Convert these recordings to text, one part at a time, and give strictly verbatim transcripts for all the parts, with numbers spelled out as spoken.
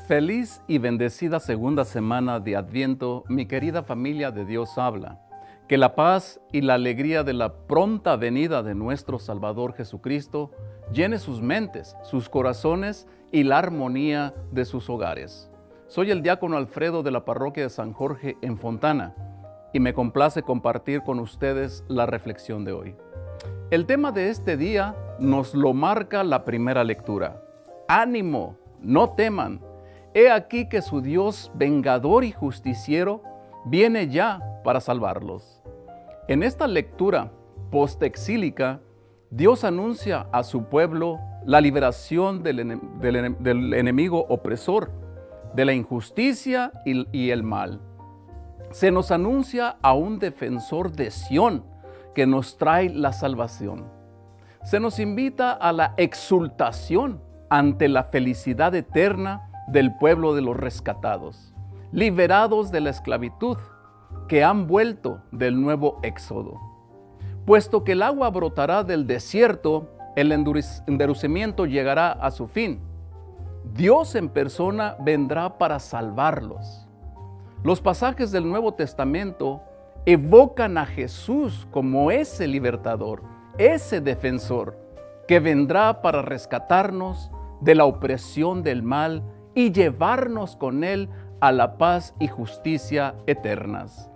Feliz y bendecida segunda semana de Adviento, mi querida familia de Dios habla. Que la paz y la alegría de la pronta venida de nuestro Salvador Jesucristo llene sus mentes, sus corazones y la armonía de sus hogares. Soy el diácono Alfredo de la parroquia de San Jorge en Fontana y me complace compartir con ustedes la reflexión de hoy. El tema de este día nos lo marca la primera lectura. ¡Ánimo! ¡No teman! He aquí que su Dios vengador y justiciero viene ya para salvarlos. En esta lectura postexílica, Dios anuncia a su pueblo la liberación del, ene del, ene del enemigo opresor, de la injusticia y, y el mal. Se nos anuncia a un defensor de Sión que nos trae la salvación. Se nos invita a la exultación ante la felicidad eterna del pueblo de los rescatados, liberados de la esclavitud, que han vuelto del nuevo éxodo. Puesto que el agua brotará del desierto, el endurecimiento llegará a su fin. Dios en persona vendrá para salvarlos. Los pasajes del Nuevo Testamento evocan a Jesús como ese libertador, ese defensor, que vendrá para rescatarnos de la opresión del mal y llevarnos con Él a la paz y justicia eternas.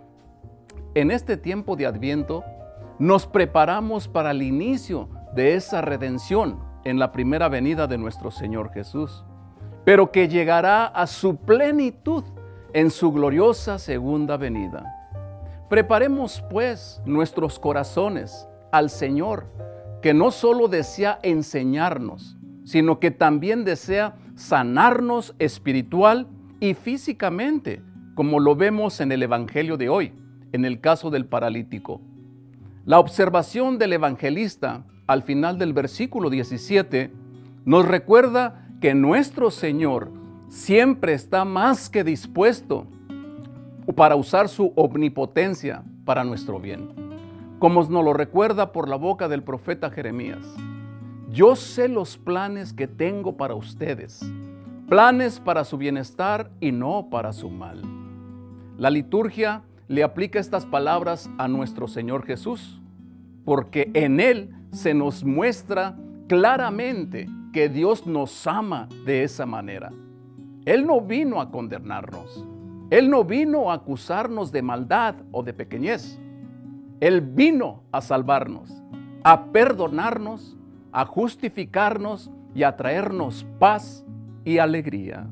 En este tiempo de Adviento, nos preparamos para el inicio de esa redención en la primera venida de nuestro Señor Jesús, pero que llegará a su plenitud en su gloriosa segunda venida. Preparemos pues nuestros corazones al Señor, que no solo desea enseñarnos, sino que también desea sanarnos espiritual y físicamente, como lo vemos en el Evangelio de hoy, en el caso del paralítico. La observación del evangelista al final del versículo diecisiete nos recuerda que nuestro Señor siempre está más que dispuesto para usar su omnipotencia para nuestro bien, como nos lo recuerda por la boca del profeta Jeremías. Yo sé los planes que tengo para ustedes, planes para su bienestar y no para su mal. La liturgia le aplica estas palabras a nuestro Señor Jesús, porque en Él se nos muestra claramente que Dios nos ama de esa manera. Él no vino a condenarnos, Él no vino a acusarnos de maldad o de pequeñez. Él vino a salvarnos, a perdonarnos, a justificarnos y a traernos paz y alegría.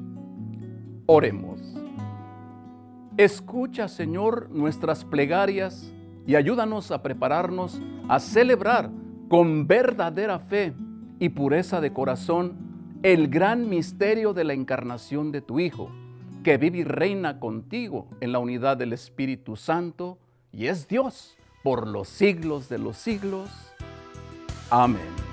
Oremos. Escucha, Señor, nuestras plegarias y ayúdanos a prepararnos a celebrar con verdadera fe y pureza de corazón el gran misterio de la encarnación de tu Hijo, que vive y reina contigo en la unidad del Espíritu Santo y es Dios por los siglos de los siglos. Amén.